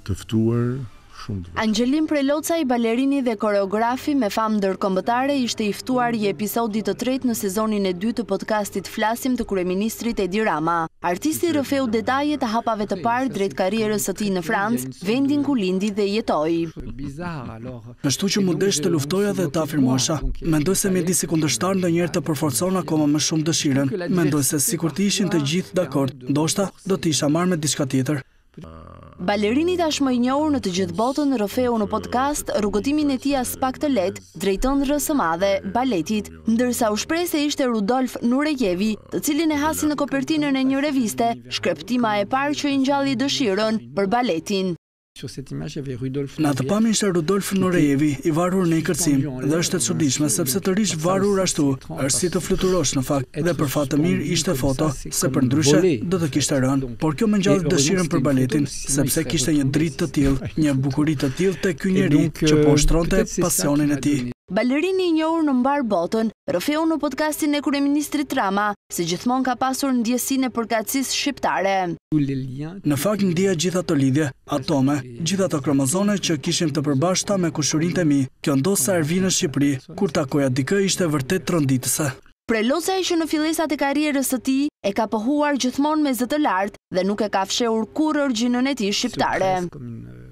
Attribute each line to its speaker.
Speaker 1: Të ftuar shumë të vështirë.
Speaker 2: Angelin Prelocaj, balerini dhe koreografi me famë ndërkombëtare, ishte i ftuar i episodit të tretë në sezonin e 2 të podcastit Flasim të kryeministrit Edi Rama. Artisti rrëfeu detajet e hapave të parë drejt karrierës së tij në Francë, vendin ku lindi dhe jetoi.
Speaker 3: Ashtu që mu desh të luftoja dhe të afirmohesha. Mendoj se mjedisi kundërshtar ndonjëherë të përforcon akoma më shumë dëshirën. Mendoj se sikur të ishin të gjithë dakord, ndoshta do të isha marrë me diçka tjetër.
Speaker 2: Balerini tashmë i njohur në të gjithë botën rrëfeu në podcast rrugëtimin e tij as pak të lehtë drejt ëndrrës së madhe, baletit, ndërsa u shpreh se ishte Rudolf Nurejevi, të cilin e hasi në kopertinën e një reviste, shkreptima e parë që i ngjalli dëshirën për baletin.
Speaker 3: Në atë pamje ishte Rudolf Nurejevi, i varur në ikërcim, dhe është e çuditshme sepse të rish varur ashtu është si të fluturosh në fakt, dhe për fat të mirë ishte foto, se përndryshe do të kishte rënë, por kjo më ngjalli dëshirën për baletin, sepse kishte një dritë të tillë, një bukuri të tillë tek ky njeri që po ushtronte pasionin e tij.
Speaker 2: Balerini i njohur në mbar botën, rrëfeu në podcastin e kryeministrit Rama, se gjithmonë ka pasur ndjesinë e përkatësisë shqiptare.
Speaker 3: Në fakt ndjeja gjithë ato lidhje, atome, gjithë ato kromozone që kishim të përbashkëta me kushërinë e mi. Kjo ndodhi sa ervi në Shqipëri, kur takoja dikë ishte vërtet tronditëse.
Speaker 2: Prelocaj që në fillisat e karrierës së tij e ka pohuar gjithmonë me zë të lartë dhe nuk e ka fshehur kurrë origjinën e tij shqiptare.